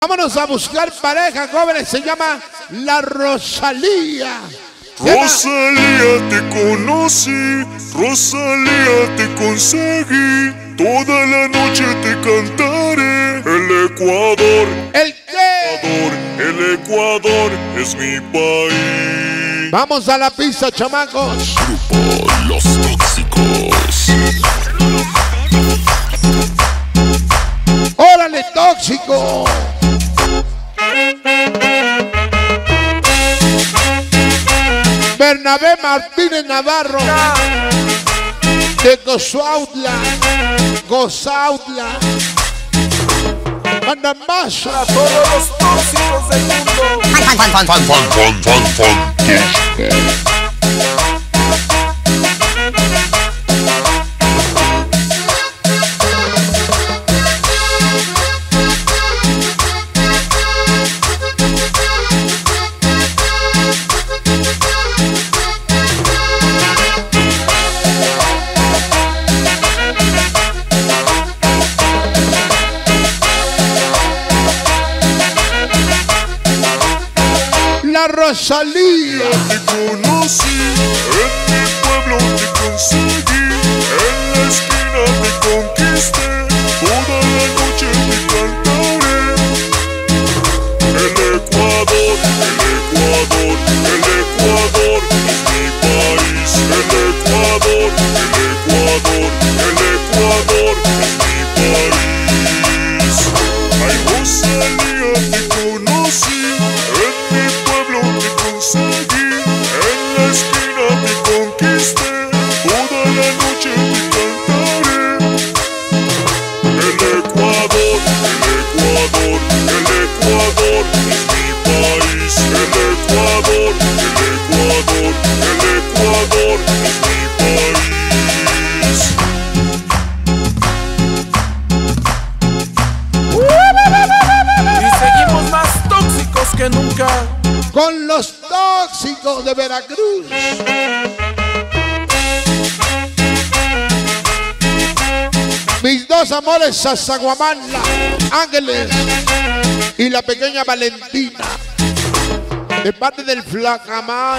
Vámonos a buscar pareja, jóvenes. Se llama La Rosalía. Rosalía, te conocí, Rosalía, te conseguí. Toda la noche te cantaré. El Ecuador, ¿El qué? el Ecuador es mi país. Vamos a la pista, chamacos. Grupo Los Tóxicos. ¡Órale, tóxico! Bernabé Martínez Navarro de Gozautla, Mandamasa. Para todos los tóxicos del mundo. La Rosalía. Te conocí, en mi pueblo te conseguí, en la esquina te conquisté, toda la noche te cantaré. El Ecuador, el Ecuador, el Ecuador es mi país. El Ecuador, el Ecuador, el Ecuador es mi país. Ay, Rosalía, te conocí, en mi pueblo te conseguí, en la esquina te conquisté, toda la noche te cantaré. El Ecuador, el Ecuador, el Ecuador es mi país. El Ecuador, el Ecuador, el Ecuador es mi país. Y seguimos más tóxicos que nunca. Con los tóxicos de Veracruz. Mis dos amores, Sasaguamala, Ángeles y la pequeña Valentina, de parte del Flacamán.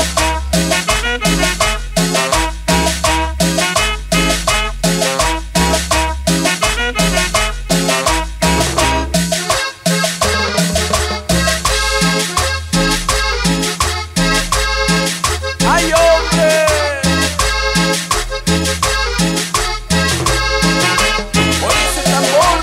¡Ay, hombre! Oye ese tambor.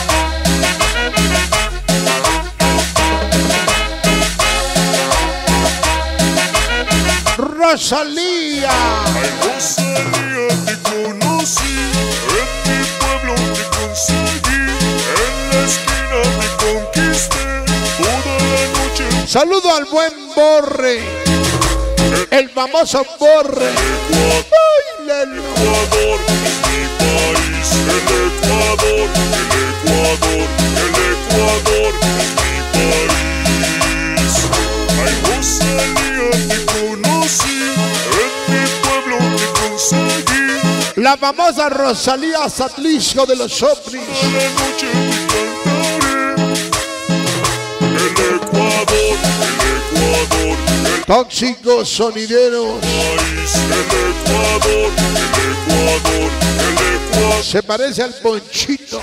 Rosalía. Ay, Rosalía, te conocí, en mi pueblo te conseguí, en la esquina te conquisté, toda la noche. Saludo al buen Borre, el famoso Borre. El Ecuador es mi país. El Ecuador, el Ecuador, el Ecuador es mi país. Ay, Rosalía, te conocí, en mi pueblo te conseguí, La famosa Rosalía Satlisco de los Sopris. toda la noche te cantaré. El Ecuador, el Ecuador, el Tóxicos sonideros. país. El Ecuador, el Ecuador, el Ecuador. Se parece al Ponchito.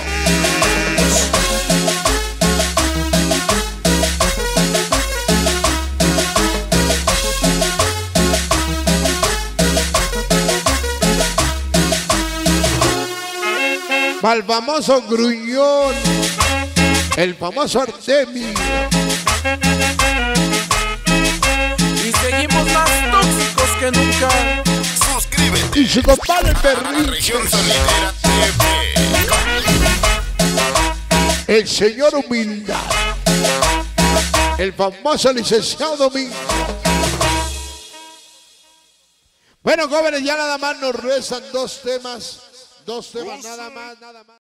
Al famoso Gruñón, el famoso Artemio. Y seguimos más tóxicos que nunca. Suscríbete Y su compadre a la Perrín, Región Sonidera TV. el señor Humildad, el famoso licenciado Domingo. Bueno, jóvenes, ya nada más nos rezan dos temas nada más.